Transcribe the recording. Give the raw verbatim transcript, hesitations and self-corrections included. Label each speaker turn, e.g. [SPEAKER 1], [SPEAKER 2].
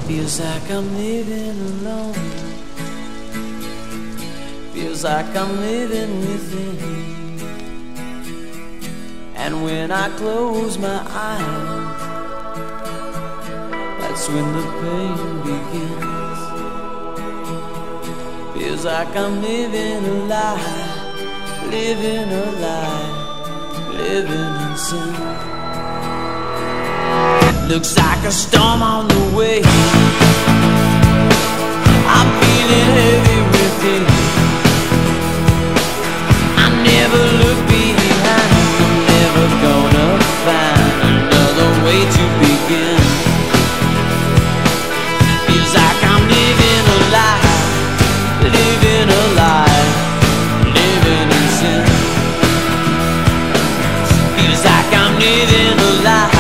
[SPEAKER 1] Feels like I'm living alone. Feels like I'm living within. And when I close my eyes, that's when the pain begins. Feels like I'm living a lie, living a lie, living in sin. Looks like a storm on the way. I'm feeling heavy within. I never look behind. I'm never gonna find another way to begin. Feels like I'm living a lie, living a lie, living in sin. Feels like I'm living a lie,